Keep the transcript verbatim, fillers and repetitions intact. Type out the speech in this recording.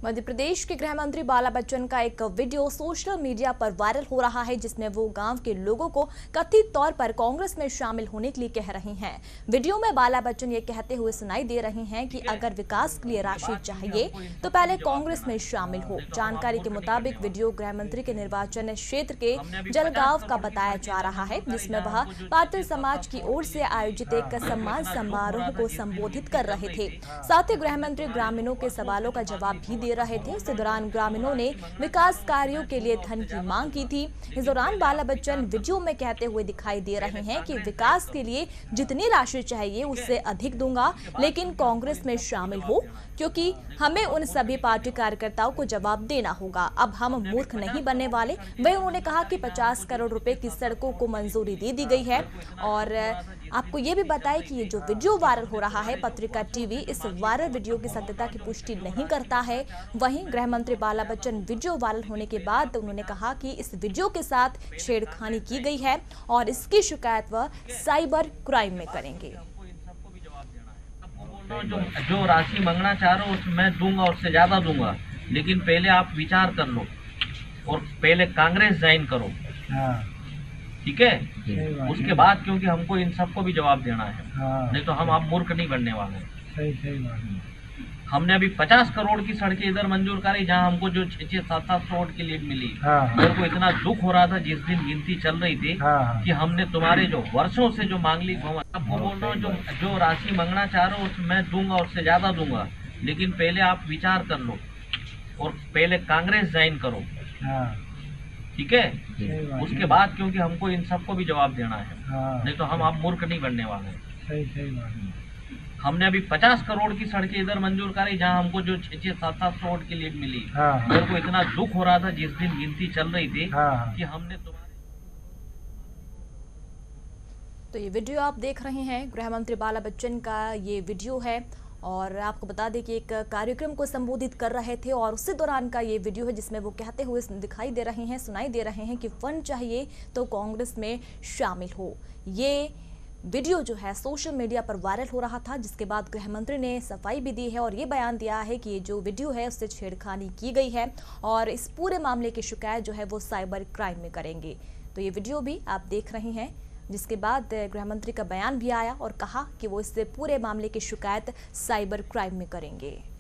मध्य प्रदेश के गृह मंत्री बाला बच्चन का एक वीडियो सोशल मीडिया पर वायरल हो रहा है, जिसमें वो गांव के लोगों को कथित तौर पर कांग्रेस में शामिल होने के लिए कह रहे हैं। वीडियो में बाला बच्चन ये कहते हुए सुनाई दे रहे हैं कि अगर विकास के लिए राशि चाहिए तो पहले कांग्रेस में शामिल हो। जानकारी के मुताबिक वीडियो गृह मंत्री के निर्वाचन क्षेत्र के जलगांव का बताया जा रहा है, जिसमें वह पात्र समाज की ओर से आयोजित एक सम्मान समारोह को संबोधित कर रहे थे। साथ ही गृह मंत्री ग्रामीणों के सवालों का जवाब भी दे रहे थे। इस दौरान ग्रामीणों ने विकास कार्यों के लिए धन की मांग की थी। इस दौरान बाला बच्चन वीडियो में कहते हुए दिखाई दे रहे हैं कि विकास के लिए जितनी राशि चाहिए उससे अधिक दूंगा, लेकिन कांग्रेस में शामिल हो, क्योंकि हमें उन सभी पार्टी कार्यकर्ताओं को जवाब देना होगा। अब हम मूर्ख नहीं बनने वाले। वहीं उन्होंने कहा कि पचास करोड़ रुपए की सड़कों को मंजूरी दे दी गई है। और आपको ये भी बताएं कि ये जो वीडियो वायरल हो रहा है, पत्रिका टीवी इस वायरल वीडियो की सत्यता की पुष्टि नहीं करता है। वहीं गृह मंत्री बाला बच्चन वीडियो वायरल होने के बाद उन्होंने कहा कि इस वीडियो के साथ छेड़खानी की गई है और इसकी शिकायत वह साइबर क्राइम में करेंगे। जो जो राशि मांगना चाह रहे हो मैं दूंगा, उससे ज्यादा दूंगा, लेकिन पहले आप विचार कर लो और पहले कांग्रेस ज्वाइन करो, ठीक है? उसके बाद, क्योंकि हमको इन सबको भी जवाब देना है, नहीं तो हम आप मूर्ख नहीं बनने वाले। सही सही हमने अभी पचास करोड़ की सड़कें इधर मंजूर करी, जहां हमको जो छह छह सात सात करोड़ की लीड मिली। मेरे को इतना दुख हो रहा था जिस दिन गिनती चल रही थी कि हमने तुम्हारे जो वर्षों से जो मांग ली, आपको बोल रहा हूँ, जो जो राशि मांगना चाह रहे हो मैं दूंगा, उससे ज्यादा दूंगा, लेकिन पहले आप विचार कर लो और पहले कांग्रेस ज्वाइन करो, ठीक है? उसके बाद, क्योंकि हमको इन सबको भी जवाब देना है, नहीं तो हम आप मूर्ख नहीं बनने वाले। सही सही हमने अभी पचास करोड़ की सड़कें इधर मंजूर करी, जहां हमको जो छह छह सात सात करोड़ की लीड मिली। मेरे को इतना दुख हो रहा था जिस दिन गिनती चल रही थी कि हमने तुम्हारे। तो ये वीडियो आप देख रहे हैं, गृह मंत्री बाला बच्चन का ये वीडियो है। और आपको बता दें कि एक कार्यक्रम को संबोधित कर रहे थे और उसी दौरान का ये वीडियो है, जिसमें वो कहते हुए दिखाई दे रहे हैं, सुनाई दे रहे हैं कि फंड चाहिए तो कांग्रेस में शामिल हो। ये वीडियो जो है सोशल मीडिया पर वायरल हो रहा था, जिसके बाद गृह मंत्री ने सफाई भी दी है और ये बयान दिया है कि ये जो वीडियो है उससे छेड़खानी की गई है और इस पूरे मामले की शिकायत जो है वो साइबर क्राइम में करेंगे। तो ये वीडियो भी आप देख रहे हैं, जिसके बाद गृह मंत्री का बयान भी आया और कहा कि वो इस पूरे मामले की शिकायत साइबर क्राइम में करेंगे।